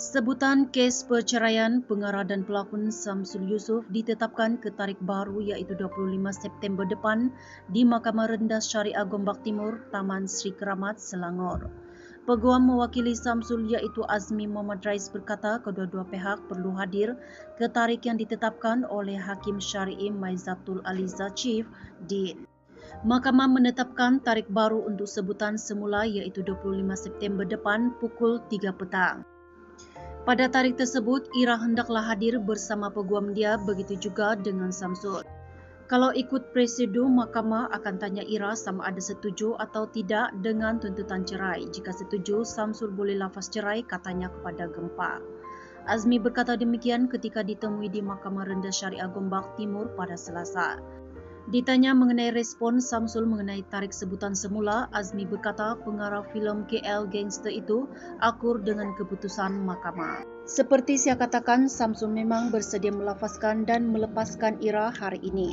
Sebutan kes perceraian pengarah dan pelakon Samsul Yusof ditetapkan ke tarikh baru iaitu 25 September depan di Mahkamah Rendah Syariah Gombak Timur, Taman Sri Keramat, Selangor. Peguam mewakili Samsul iaitu Azmi Muhammad Rais berkata kedua-dua pihak perlu hadir ke tarikh yang ditetapkan oleh Hakim Syari'i Maizatul Aliza Chief Din. Mahkamah menetapkan tarikh baru untuk sebutan semula iaitu 25 September depan pukul 3 petang. Pada tarikh tersebut, Ira hendaklah hadir bersama peguam dia, begitu juga dengan Samsul. Kalau ikut prosedur, mahkamah akan tanya Ira sama ada setuju atau tidak dengan tuntutan cerai. Jika setuju, Samsul boleh lafaz cerai, katanya kepada Gempa. Azmi berkata demikian ketika ditemui di Mahkamah Rendah Syariah Gombak Timur pada Selasa. Ditanya mengenai respon Samsul mengenai tarikh sebutan semula, Azmi berkata pengarah filem KL Gangster itu akur dengan keputusan mahkamah. Seperti saya katakan, Samsul memang bersedia melafazkan dan melepaskan Ira hari ini.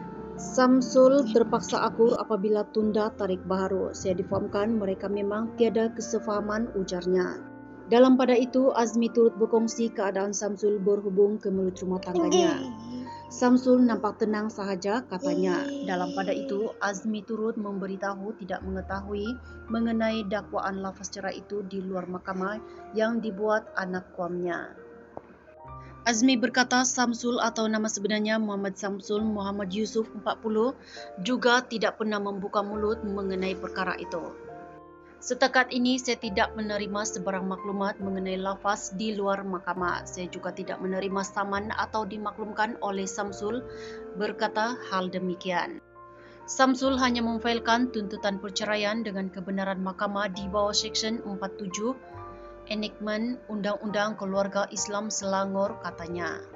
Samsul terpaksa akur apabila tunda tarikh baru. Saya difahamkan mereka memang tiada kesefahaman, ujarnya. Dalam pada itu, Azmi turut berkongsi keadaan Samsul berhubung ke mulut rumah tangganya. Samsul nampak tenang sahaja, katanya. Dalam pada itu, Azmi turut memberitahu tidak mengetahui mengenai dakwaan lafaz cerai itu di luar mahkamah yang dibuat anak kuamnya. Azmi berkata Samsul atau nama sebenarnya Muhammad Samsul Muhammad Yusof 40 juga tidak pernah membuka mulut mengenai perkara itu. Setakat ini saya tidak menerima sebarang maklumat mengenai lafaz di luar mahkamah. Saya juga tidak menerima saman atau dimaklumkan oleh Samsul berkata hal demikian. Samsul hanya memfailkan tuntutan perceraian dengan kebenaran mahkamah di bawah Seksyen 47 Enactment Undang-Undang Keluarga Islam Selangor, katanya.